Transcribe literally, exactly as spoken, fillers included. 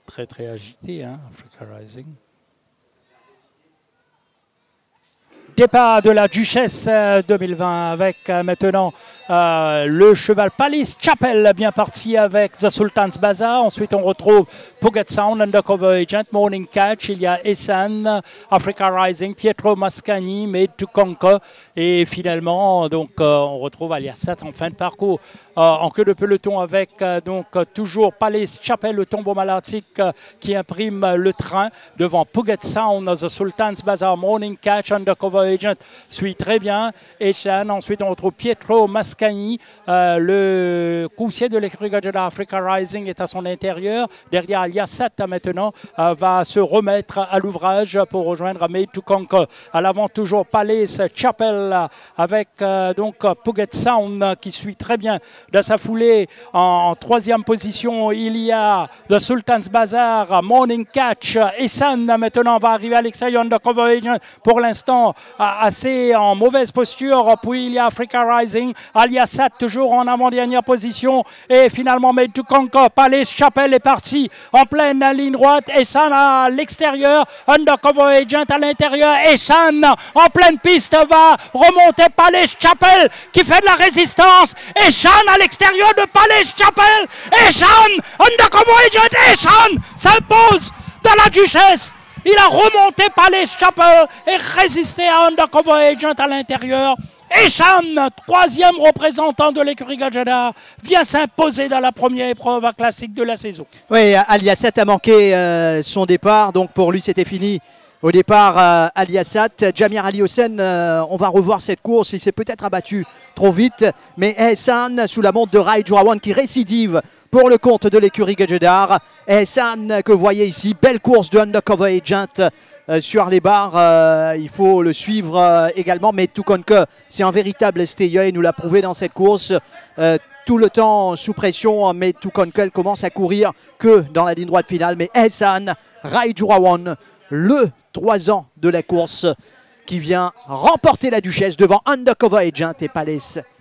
très très agité, hein, Africa Rising. Départ de la Duchesse euh, deux mille vingt avec euh, maintenant euh, le cheval Palace Chapel bien parti avec The Sultan's Bazaar. Ensuite on retrouve Puget Sound, Undercover Agent, Morning Catch, il y a Essan, Africa Rising, Pietro Mascagni, Made to Conquer et finalement donc euh, on retrouve Aliasat en fin de parcours. Euh, en queue de peloton avec euh, donc euh, toujours Palace Chapel, le tombeau malatique euh, qui imprime euh, le train devant Puget Sound, The Sultan's Bazaar, Morning Catch, Undercover Agent suit très bien Eshan. Ensuite on retrouve Pietro Mascagni, euh, le coussier de l'écurie Gajada Africa Rising est à son intérieur. Derrière Aliasat maintenant euh, va se remettre à l'ouvrage pour rejoindre Made to Conquer. À l'avant toujours Palace Chapel avec euh, donc Puget Sound qui suit très bien. De sa foulée, en troisième position, il y a The Sultan's Bazaar, Morning Catch. Essan maintenant va arriver à l'extérieur, Undercover Agent pour l'instant assez en mauvaise posture. Puis il y a Africa Rising, Aliasat toujours en avant-dernière position. Et finalement Made to Conquer, Palace Chapel est parti en pleine ligne droite. Essan à l'extérieur, Undercover Agent à l'intérieur. Essan en pleine piste va remonter Palace Chapel qui fait de la résistance. Essan à l'extérieur de Palace Chapel. Essan, Undercover Agent, Essan s'impose dans la Duchesse. Il a remonté Palace Chapel et résisté à Undercover Agent à l'intérieur. Essan, troisième représentant de l'écurie Gajada, vient s'imposer dans la première épreuve classique de la saison. Oui, Aliasat a manqué euh, son départ, donc pour lui c'était fini. Au départ, euh, Aliasat, Jamir Ali Hossein, euh, on va revoir cette course. Il s'est peut-être abattu trop vite. Mais Essan, sous la montre de Rai Jurawan, qui récidive pour le compte de l'écurie Gadjedar. Essan, que vous voyez ici, belle course de Undercover Agent euh, sur les barres. Euh, il faut le suivre euh, également. Mais tout compte que c'est un véritable stayer. Il nous l'a prouvé dans cette course. Euh, tout le temps sous pression, mais tout compte qu'elle commence à courir que dans la ligne droite finale. Mais Essan, Rai Jurawan, le trois ans de la course qui vient remporter la Duchesse devant Undercover Agent et Palace